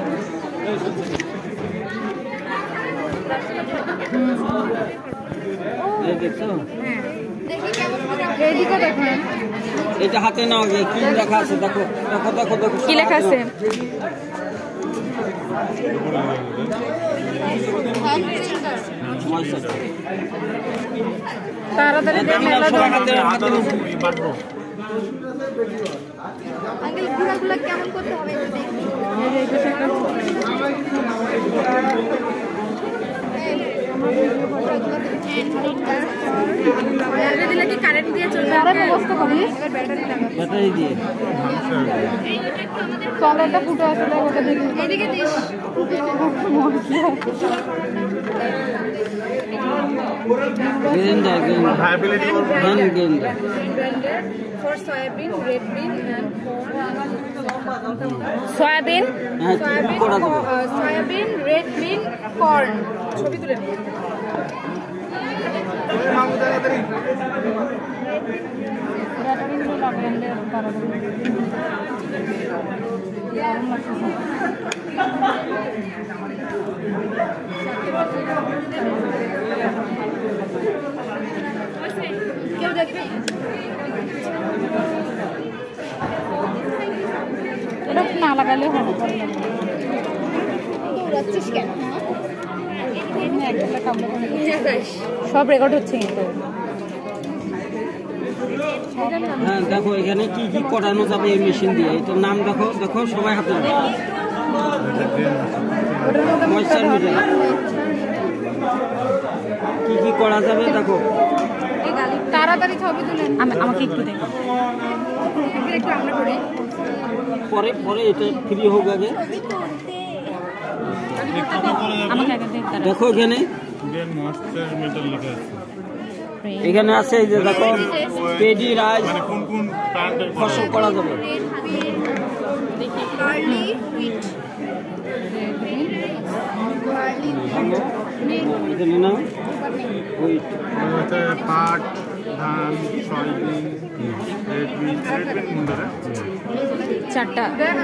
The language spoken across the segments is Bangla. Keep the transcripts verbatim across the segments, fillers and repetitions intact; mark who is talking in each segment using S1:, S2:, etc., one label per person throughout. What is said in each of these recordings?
S1: এটা হাতে নাও, কি লেখা আছে দেখো দেখো দেখো দেখো
S2: কি লেখা আছে? তাড়াতাড়ি
S3: আঙ্কেল ঘোড়াগুলো কেমন করতে হবে একটু দেখি। দিলে কি কারেন্ট দিয়ে চলবে? আরে ব্যবস্থা করিস
S1: ব্যাটারি দিয়ে।
S2: তলাটা ফুটে আসলে ওটা দেখি।
S3: এদিকে this.
S1: Genda Genda viability Genda Genda
S3: for soybean, red bean and
S2: soybean
S3: soybean, uh, soybean, red bean, corn. ছবি তুলে নে। কেউ দেখবে?
S2: এটা না লাগালে হবে।
S3: দৌড়াচ্ছিস কেন?
S2: সব রেকর্ড হচ্ছে কিন্তু।
S1: হ্যাঁ দেখো এখানে কি কি করানো যাবে এই মেশিন দিয়ে, এটার নাম দেখো দেখো সবাই হাতে ময়েশ্চার মিটার কি কি করা যাবে দেখো।
S2: তাড়াতাড়ি ছবি তুলেন, আমাকে একটু দেন।
S3: একটু আমরা করি
S1: পরে পরে এটা ফ্রি হোক আগে।
S2: আমাকে আগে দেন।
S1: দেখো এখানে এখানে আছে এই যে দেখো পেডি রাইস ফসল করা যাবে।
S3: বার্লি, হুইট,
S1: এখানে না হুইট
S4: পাট, ধান, soybean, red bean, red bean মুন্ডারে
S2: চারটা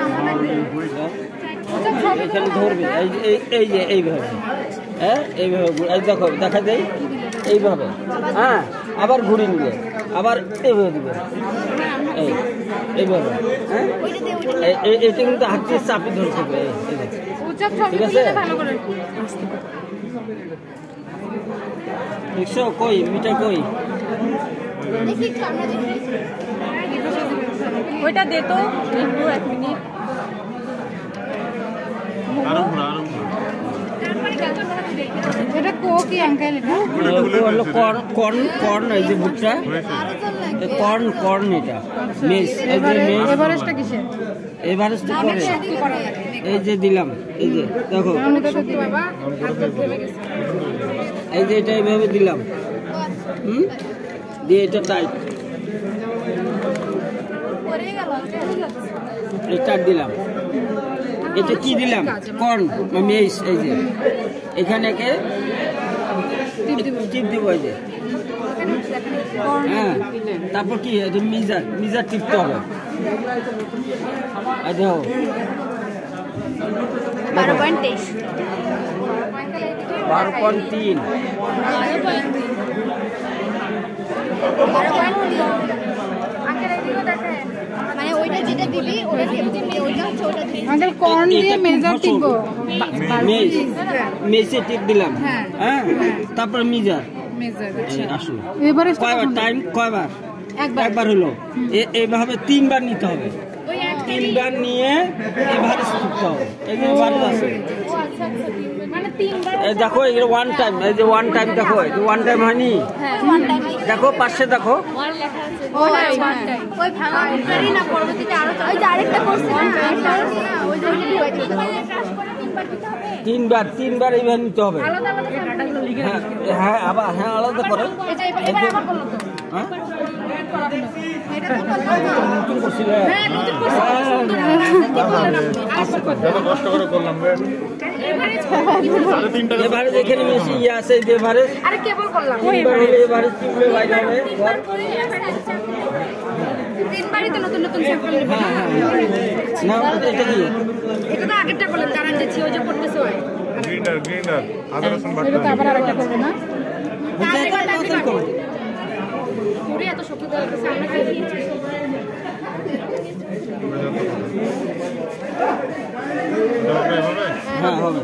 S1: এখানে ধরবে এই এই এই যে এইভাবে, হ্যাঁ এইভাবে এই দেখো দেখা যায় এইভাবে, হ্যাঁ আবার ঘুরিয়ে নিবে আবার এইভাবে দিবে এই এইভাবে, হ্যাঁ এটা কিন্তু হাত দিয়ে চাপি ধরে থাকবে। ঠিক আছে দেখছো কই মিটা কই
S3: দেখি একটু আমরা দেখি।
S2: ওইটা দে তো একটু এক মিনিট। এটা কো কি আঙ্কেল? এটা
S1: হলো কর্ন কর্ন কর্ন এই যে ভুট্টা কর্ন কর্ন এটা মেজ। এই যে মেজ
S2: এভারেস্টটা কিসে?
S1: এভারেস্ট করে এই যে দিলাম এই যে দেখো এই যে এটা এইভাবে দিলাম, হুম দিয়ে এটা টাইট এটা দিলাম। এটা কি দিলাম? Corn maize. এই যে এখানে কে টিপ দিব এই যে, হ্যাঁ তারপর কি এটা মিজার মিজার টিপতে হবে। দেখো
S3: বারো পয়েন্ট তেইশ
S1: বারো পয়েন্ট তিন
S3: মানে ওইটা যেটা দিবি ওটা ওইটা হচ্ছে ওটা দিবি।
S2: আঙ্কেল কর্ন দিয়ে মেজার টিপ
S1: মেজ মেজে টিপ দিলাম, হ্যাঁ তারপর মিজার
S2: মেজার।
S1: আসলে
S2: এভারেস্ট
S1: কয়বার টাইম কয়বার? একবার হলো এইভাবে তিনবার নিতে হবে, তিনবার নিয়ে এভারেস্ট করতে হবে। এই যে এভারেস্ট আছে দেখো এই ওয়ান টাইম, এই যে ওয়ান টাইম দেখো এই ওয়ান টাইম হয়নি দেখো পাশে দেখো
S3: ওই ভাঙা উত্তরই না পরবর্তীতে আরো ওই যে আরেকটা করছে না ওই যে
S1: তিনবার তিনবার এইভাবে নিতে হবে। হ্যাঁ হ্যাঁ আবার হ্যাঁ আলাদা করে হ্যাঁ নতুন করছিলে
S4: কষ্ট করে করলাম
S1: এবারে যেখানে মেশি ইয়ে আছে এবারে
S3: আরে কেবল করলাম
S1: এবারে টিপলে বাইরে হবে।
S3: তিনবারই তো নতুন নতুন স্যাম্পল নেব।
S1: হ্যাঁ হ্যাঁ না এটা কি
S3: এটা তো আগেরটা বলেন কারণ যাচ্ছি ওই যে করতেছে ওই
S4: গ্রিন্ডার গ্রিন্ডার আদা রসুন বাটা
S2: এটা তো আবার আরেকটা করবো না?
S3: পুরি এত শক্ত করে সামনে খাই দিয়েছি।
S4: হবে হবে
S1: হ্যাঁ হবে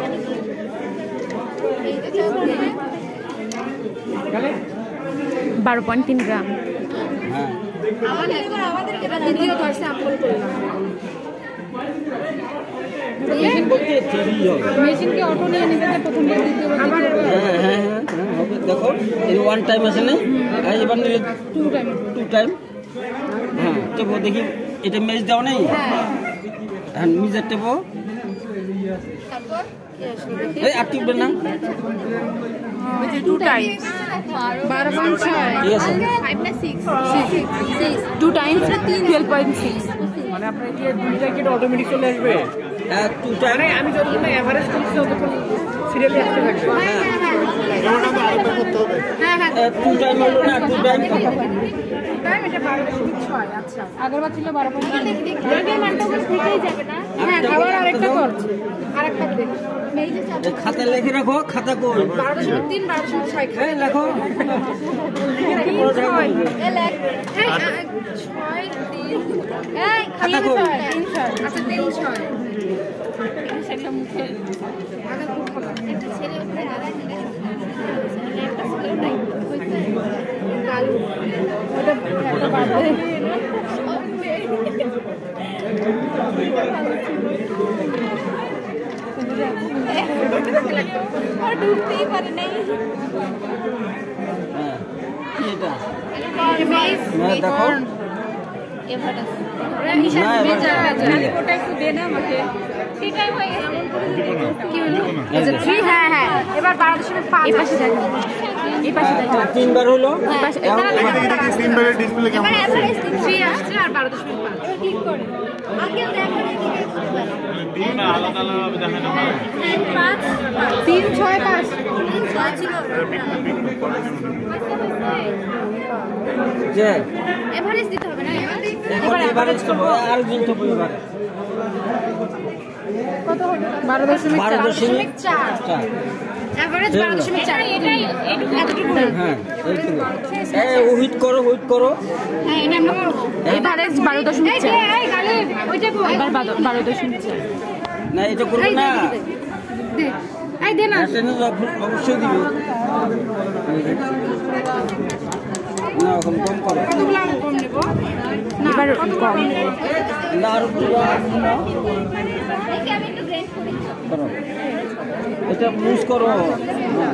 S2: বারো পয়েন্ট তিন গ্রাম।
S1: হ্যাঁ
S3: আমাদের আমাদের এটা দ্বিতীয় ধর স্যাম্পল করলাম।
S1: মেশিন বলতে থ্রি হবে
S2: মেশিনকে অটো নিয়ে নিতে যে প্রথমবার দ্বিতীয়বার
S3: আবার
S1: হ্যাঁ হ্যাঁ হ্যাঁ হ্যাঁ, হবে দেখো এই ওয়ান টাইম আছে না আর এবার নিলে
S2: টু টাইম।
S1: টু টাইম হ্যাঁ টেপো দেখি এটা মেজ দাও নেই হ্যাঁ মিজার টেপো
S3: তারপর
S1: এই আর টিপবে না
S2: টু টাইম বারো পয়েন্ট ছয়
S1: ঠিক আছে
S3: ফাইভ না six
S2: two times twelve point six.
S5: মানে আপনার কি দুইটা কি অটোমেটিক চলে আসবে?
S1: হ্যাঁ টু টাইম
S5: মানে আমি যতক্ষণ না এভারেজ করছি ততক্ষণ সিরিয়ালি আসতে থাকবে।
S1: হ্যাঁ
S4: এবারটা তো আরেকবার করতে হবে
S3: হ্যাঁ হ্যাঁ
S1: টু টাইম হলো না টু টাইম
S3: টাইম এটা বারো দশমিক ছয় আচ্ছা
S2: আগেরবার ছিল বারো পয়েন্ট
S3: আগের মানটা ওখানে থেকেই যাবে না হ্যাঁ আবার আরেকটা করছে আরেকটা দেখ এই যে
S1: এই খাতা লিখে রাখো খাতা কই
S3: বারো দশমিক তিন বারো দশমিক ছয়
S1: এই লেখো
S3: তিন ছয় এই লেখ এই আ, ছয় তিন এই খালি
S1: খাতা কই?
S3: ছয় তিন ছয় আচ্ছা তিন ছয় সেটা মুখে আগে খুব খাবার একটা ছেলে উপরে দাঁড়ায় দিলে একটা ছেলে নাই কালু ওটা একটা বাদে আর ঢুকতেই পারে নাই
S1: হ্যাঁ এটা
S3: মেজ
S1: না দেখো
S3: এভারেস্ট
S1: না এবার
S2: ওটা একটু দে না আমাকে।
S3: ঠিক টাইম হয়ে গেছে কি হলো আচ্ছা থ্রি হ্যাঁ হ্যাঁ এবার বারো দশমিক পাঁচ
S2: এই পাশে দেখো এই পাশে দেখো
S1: তিনবার হলো
S2: পাশে-
S1: এখন
S4: দেখি দেখি দেখি তিনবারের ডিসপ্লে কেমন
S3: এবার
S4: আছে
S3: এভারেস্ট থ্রি আসছে আর বারো দশমিক পাঁচ এবার ক্লিক করে আগে দেখো
S4: তিন না আলাদা আলাদা দেখেন না
S3: তিন পাঁচ তিন ছয় পাঁচ তিন ছয় ছিল
S1: যে
S3: এভারেস্ট দিতে হবে না
S1: এখন এভারেজ করবো আর দিন তো এবার
S2: বারো দশমিক
S1: বারো দশমিক
S3: চার
S1: চার
S3: এভারেজ বারো দশমিক চার এটাই এতটুকু
S1: হ্যাঁ এইটুকু এই হুইট করো হুইট করো
S3: হ্যাঁ এটা আমরা করবো
S2: এভারেজ বারো দশমিক
S3: এই যে
S2: চার।
S3: এই গালে ওইটা কো
S2: এবার বারো বারো দশমিক চার।
S1: না এটা করবো না
S3: দে এই দে না
S1: অ্যাটেন্ডেন্স অবশ্যই দিবে না এখন কম করো
S3: কতগুলো আমি কম নেব
S2: এবার কম।
S1: না আর একটু নাও। করো এটা লুজ করো হ্যাঁ।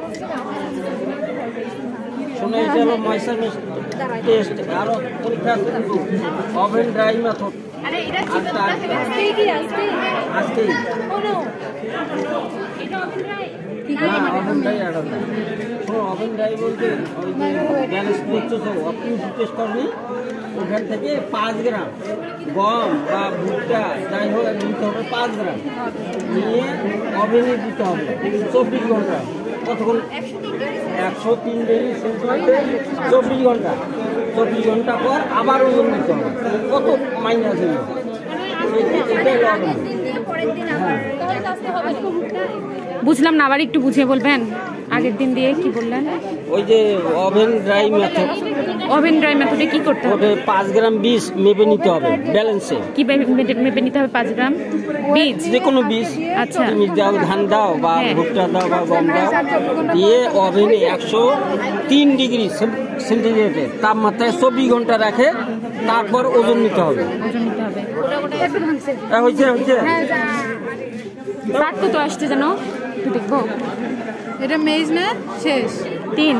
S1: শোনো এটা হলো ময়সার টেস্ট আরো পরীক্ষা আছে কিন্তু ওভেন ড্রাই মেথড
S3: আরে এটা
S1: আচ্ছা, আচ্ছা।
S3: আজকে কি আজকে
S1: আজকেই
S3: ও নো এটা ওপেন রাই
S1: না ওভেন ড্রাই আর শোনো ওভেন ড্রাই বলতে ওই যে ব্যালেন্স করছো তো আপনি টেস্ট করনি ওখান থেকে পাঁচ গ্রাম গম বা ভুট্টা যাই হোক নিতে হবে পাঁচ গ্রাম নিয়ে ওভেনে দিতে হবে চব্বিশ ঘন্টা কতক্ষণ একশো তিন ডিগ্রি সেন্টিগ্রেড চব্বিশ ঘন্টা চব্বিশ ঘন্টা পর আবার ওজন দিতে হবে কত মাইনাস হয়ে এটাই ওভেন
S3: পরের দিন আবার তাহলে আসতে হবে
S2: বুঝলাম না, আবার একটু বুঝিয়ে বলবেন। আগের দিন দিয়ে কি বললেন?
S1: ওই যে oven dry method
S2: oven dry মেথডে কি করতে হবে?
S1: ওটা পাঁচ গ্রাম বীজ মেপে নিতে হবে ব্যালেন্সে
S2: কি মেপে- মেপে নিতে হবে? পাঁচ গ্রাম বীজ।
S1: যে কোনো বীজ
S2: আচ্ছা।
S1: তুমি দাও ধান দাও বা
S2: হ্যাঁ।
S1: ভুট্টা দাও বা গম দাও দিয়ে ওভেনে একশো তিন ডিগ্রি সেন্টিগ্রেডের তাপমাত্রায় চব্বিশ ঘন্টা রাখে তারপর ওজন নিতে হবে।
S2: ওজন নিতে হবে।
S1: হ্যাঁ, হয়েছে হয়েছে
S2: পাট কত আসছে জানো? একটু দেখবো।
S3: এটা মেজ না শেষ
S2: তিন।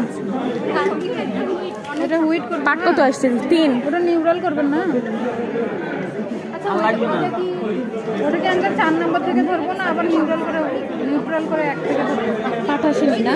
S3: এটা হুইট করবে
S2: পাট কত আসছে? তিন।
S3: ওটা নিউট্রাল করবেন না আচ্ছা
S1: আর লাগবে না
S3: ওটাকে আমরা চার নম্বর থেকে ধরবো না আবার নিউট্রাল করে নিউট্রাল করে এক থেকে ধরবো
S2: পাট আসেনি না?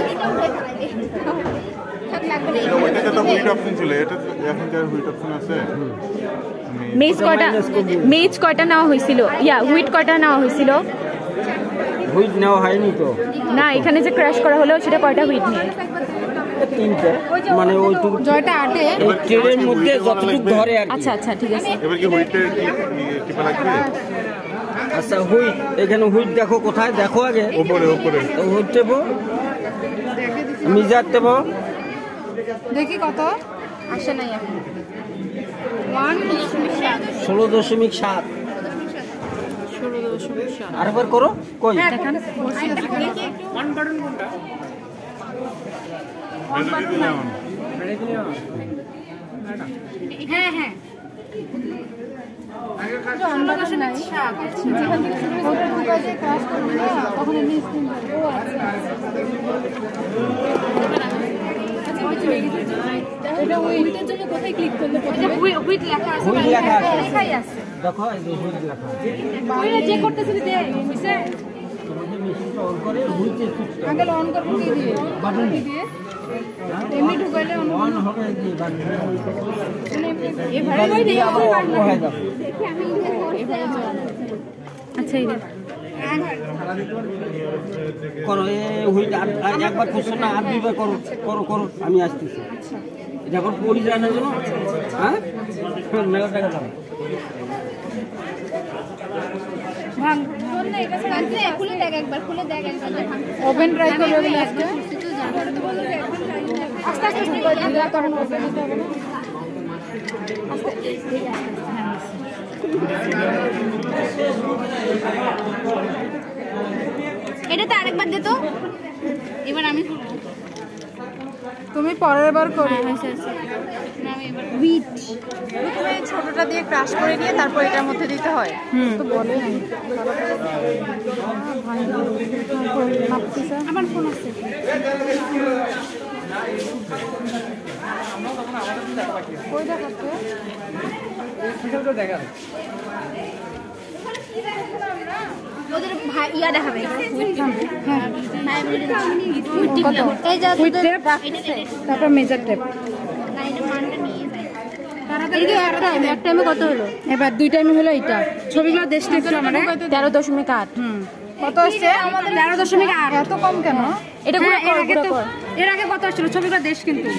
S4: এটা ওইটাতে তো হুইট অপশন ছিল, এটা এখন যার হুইট অপশন আছে
S2: মেজ কয়টা? মেজ কয়টা নেওয়া হয়েছিল? ইয়া হুইট কয়টা নেওয়া হয়েছিল?
S1: হুইট নেওয়া হয়নি তো
S2: না, এখানে যে ক্র্যাশ করা হলো সেটা কয়টা হুইট নিয়ে?
S1: তিনটে মানে ওইটুকু
S5: জয়টা আটে
S1: এই ট্রেনের মধ্যে যতটুকু ধরে আর কি।
S2: আচ্ছা আচ্ছা ঠিক আছে
S4: এবার কি হুইটে কি টিপা লাগবে?
S1: আচ্ছা হুইট এখানে হুইট দেখো কোথায় দেখো আগে
S4: ওপরে ওপরে
S1: তো হুইট দেবো মিজার দেবো
S5: দেখি কত
S3: আসে নাই এখন
S1: ষোলো দশমিক সাত
S5: ষোলো দশমিক সাত
S1: আরেকবার করো কই
S5: দেখান
S3: হ্যাঁ হ্যাঁ
S1: হুইট লেখা আছে
S3: লেখাই আছে
S1: দেখো এই যে হুইট লেখা আছে
S3: ওইটা যে করতেছিলি দে মিসে
S1: তোমাদের মেশিনটা অন করে হুইটের সুইচটা
S3: আগে অন করব কি দিয়ে
S1: বাটন
S3: দিয়ে এমনি ঢুকাইলে অন
S1: অন হবে যে বাটন
S3: এভাবে
S1: দিয়ে আবার অফ হয়ে যাবে
S3: দেখি আমি এভাবে
S2: আচ্ছা এই দেখ।
S1: করো এ হুইট আর- আর একবার করছো না আর দুইবার করো করো করো আমি আসতেছি যখন পড়ি যায় না জানো হ্যাঁ মেলা টাকা দাও
S3: ভাঙ ফোন না এটা কাটলে খুলে দেখ একবার খুলে দেখ একবার
S5: ওভেন ট্রাই করবে বলে আজকে
S3: আস্তে আস্তে ঢুকাই দিলে তখন ওপেন হতে হবে না এটাতে আরেকবার দে তো এবার আমি করব
S5: তুমি পরের বার করো
S3: হয়েছে হয়েছে না আমি এবার হুইট
S5: প্রথমে ছোটটা দিয়ে ক্রাশ করে নিয়ে তারপর এটার মধ্যে দিতে হয় তো বলে নাই
S3: আমার ফোন আছে
S5: কই দেখাচ্ছে
S3: ওদের ভাই ইয়া দেখাবে হ্যাঁ হুইট টিপলাম এই যা
S5: হুইট টেপ
S3: এটা
S5: তারপর মেজার টেপ
S3: না এটা মানটা নিয়ে যায়
S5: এদিকে এক টাইম এক টাইমে কত হলো এবার দুই টাইমে হলো এটা ছবিগুলো দেখতে একটু আমাদের
S2: তেরো দশমিক আট
S5: হুম কত আসছে আমাদের তেরো দশমিক আট এত কম কেন
S2: এটা
S5: হ্যাঁ,
S2: গুলো
S5: এর
S2: কর,
S5: আগে
S2: গুলো
S5: তো
S2: কর।
S5: এর আগে কত আসছিল ছবিগুলো দেশ কিন্তু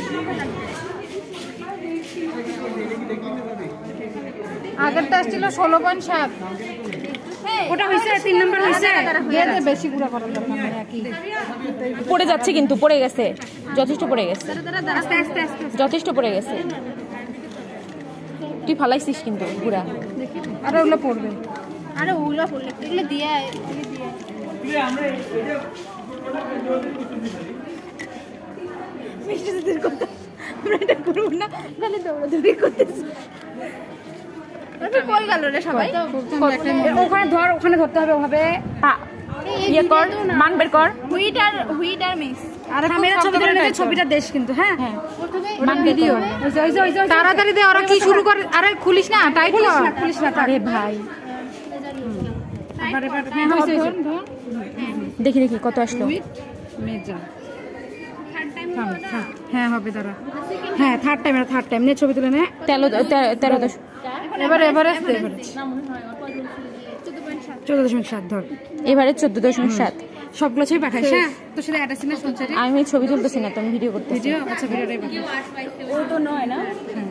S5: আগেরটা আসছিল ষোলো পয়েন্ট সাত ওটা হয়েছে তিন নম্বর হয়েছে বেশি গুঁড়া করার দরকার নেই একই
S2: পড়ে যাচ্ছে কিন্তু পড়ে গেছে যথেষ্ট পড়ে গেছে
S3: আস্তে আস্তে আস্তে
S2: যথেষ্ট পড়ে গেছে তুই ফালাইছিস কিন্তু পুরা
S5: আর ওগুলো পড়বে
S3: আরে ওগুলো পড়লে এগুলো দিয়ে দিয়ে মিষ্টি দিদির কথা আমরা এটা করবো না খালি দৌড়াদৌড়ি করতেছি কই গেল রে সবাই
S5: ওখানে ধর ওখানে ধরতে হবে ওভাবে
S2: পা- ইয়ে কর মান বের কর
S3: হুইট আর হুইট আর মিক্স
S5: আর ক্যামেরা ছবি ধরে নেবে ছবিটা দেশ কিন্তু হ্যাঁ
S3: প্রথমে
S5: মান ভিডিও তাড়াতাড়ি দে ওরা কি শুরু করে আরে খুলিস না টাইট খুলিস না খুলিস না আরে ভাই এবার এবার হ্যাঁ হইছে হইছে
S2: দেখি দেখি কত আসলো
S5: মেজা
S3: থার্ড টাইম
S5: হ্যাঁ হবে দাঁড়া হ্যাঁ থার্ড টাইম থার্ড টাইম নে ছবি তুলে নে
S2: তেরো তেরো- তেরো দশ
S5: এবারে এবারে চোদ্দ দশমিক সাত ধর
S2: এবারে চোদ্দ দশমিক সাত
S5: সবগুলো ছবি পাঠাইস হ্যাঁ তোর সাথে অ্যাড আছে না শুনছে
S2: আমি ছবি তুলতেছি না তুমি ভিডিও করতেছি
S5: ভিডিও আচ্ছা ভিডিওটাই পাঠাই
S2: ও তো নয় না
S5: হ্যাঁ